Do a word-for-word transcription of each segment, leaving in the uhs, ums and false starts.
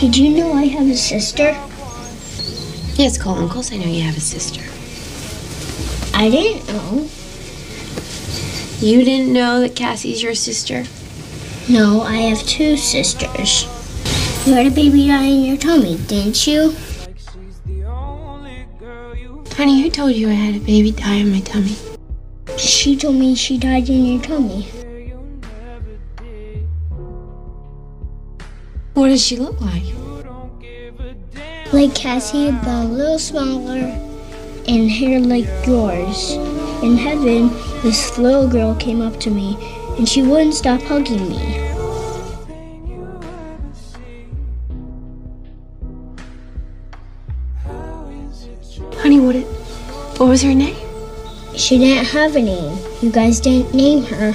Did you know I have a sister? Yes, Colin, of course I know you have a sister. I didn't know. You didn't know that Cassie's your sister? No, I have two sisters. You had a baby die in your tummy, didn't you? Honey, who told you I had a baby die in my tummy? She told me she died in your tummy. What does she look like? Like Cassie, but a little smaller and hair like yours. In heaven, this little girl came up to me and she wouldn't stop hugging me. Honey, what it, what was her name? She didn't have a name. You guys didn't name her.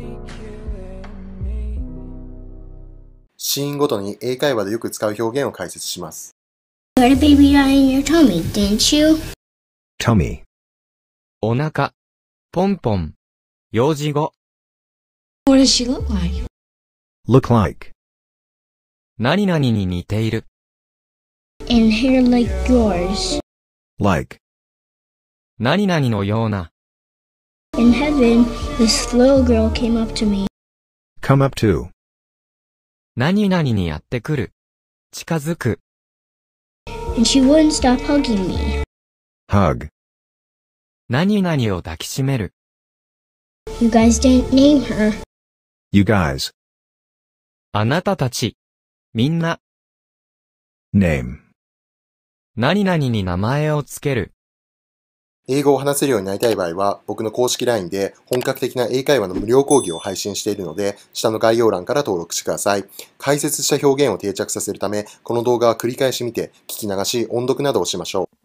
シーンごとに英会話でよく使う表現を解説します。 You had a baby die in your tummy, didn't you? Tummy. お腹、ポンポン、幼児語、 What does she look like? Look like. 何々に似ている、 And hair like yours. Like. 何々のような、 In heaven, this little girl came up to me. Come up to. 何々にやってくる、近づく、 And she wouldn't stop hugging me. Hug. 何々を抱きしめる、 You guys didn't name her. You guys. あなたたち、みんな、 Name. 何々に名前をつける。 英語を話せるようになりたい場合は、僕の公式 ライン で本格的な英会話の無料講義を配信しているので、下の概要欄から登録してください。解説した表現を定着させるため、この動画は繰り返し見て、聞き流し、音読などをしましょう。